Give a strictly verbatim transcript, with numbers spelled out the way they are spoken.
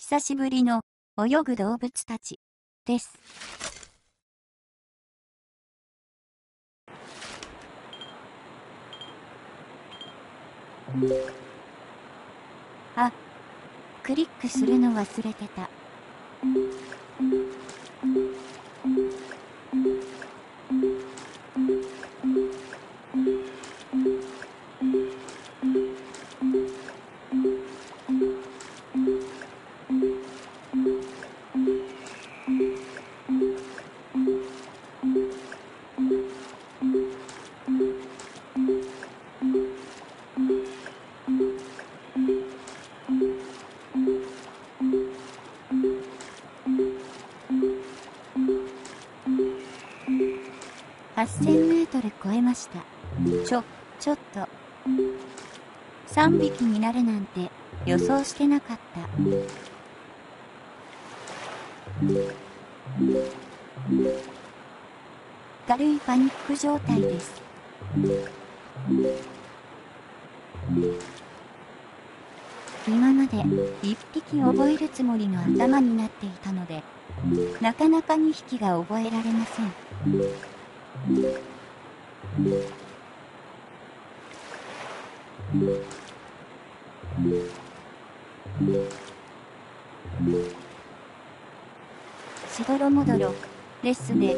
久しぶりの泳ぐ動物たちです。あ、クリックするの忘れてた。はっせんメートル超えました。ちょ、ちょっと。さんびきになるなんて予想してなかった。軽いパニック状態です。今までいっぴき覚えるつもりの頭になっていたので、なかなかにひきが覚えられません。しどろもどろですね。